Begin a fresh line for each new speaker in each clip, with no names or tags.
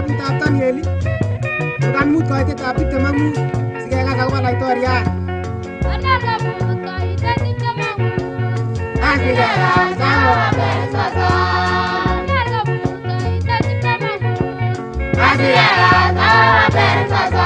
taptan ngeli kan mut ko ite tapit tamamu sige ka ka wala itoria
Ana la mut ko ite tamamu
asige la sawo be sasa
Ana la mut ko ite tamamu
asige la sawo be sasa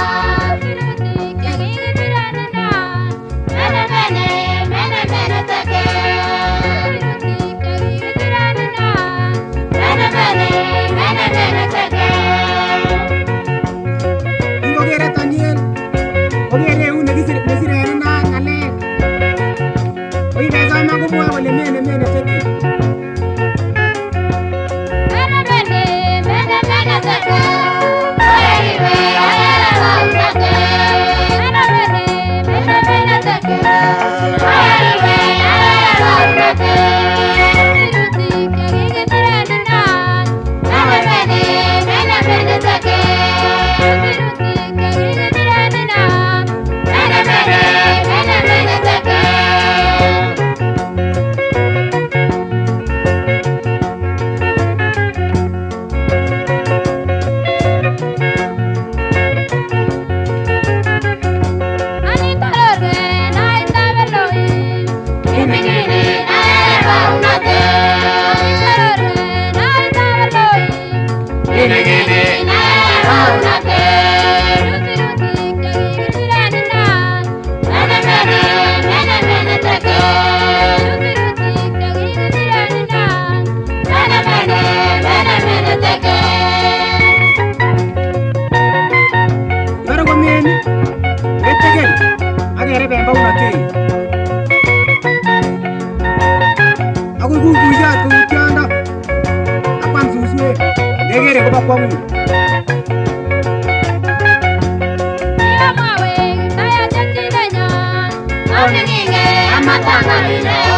Aku buja tu tiada apa susu negeri ko bakwamu
Iya mawe saya janji danya Aminge amatanga